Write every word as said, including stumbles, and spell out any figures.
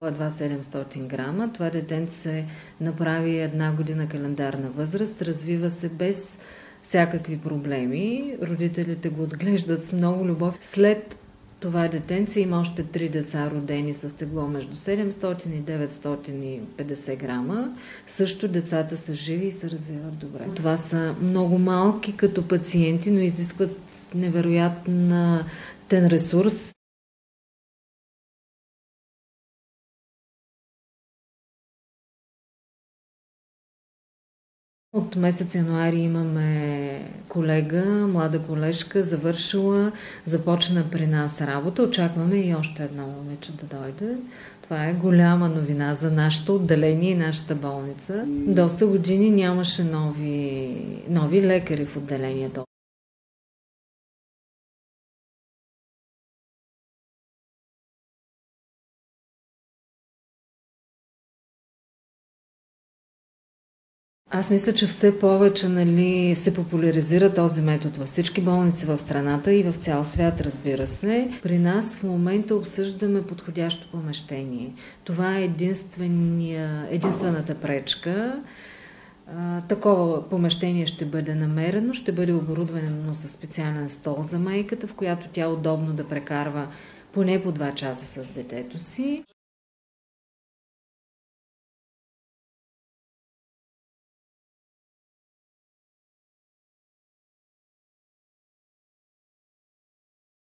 Едва седемстотин грама. Това детенце се направи една година календарна възраст, развива се без всякакви проблеми. Родителите го отглеждат с много любов. След това детенце има още три деца родени с тегло между седемстотин и деветстотин и петдесет грама. Също децата са живи и се развиват добре. Това са много малки като пациенти, но изискват невероятен ресурс. От месец януари имаме колега, млада колежка, завършила, започна при нас работа. Очакваме и още едно момиче да дойде. Това е голяма новина за нашето отделение и нашата болница. Доста години нямаше нови, нови лекари в отделението. Аз мисля, че все повече нали, се популяризира този метод във всички болници в страната и в цял свят, разбира се. При нас в момента обсъждаме подходящо помещение. Това е единствената пречка. А, такова помещение ще бъде намерено, ще бъде оборудвано със специален стол за майката, в която тя удобно да прекарва поне по два часа с детето си.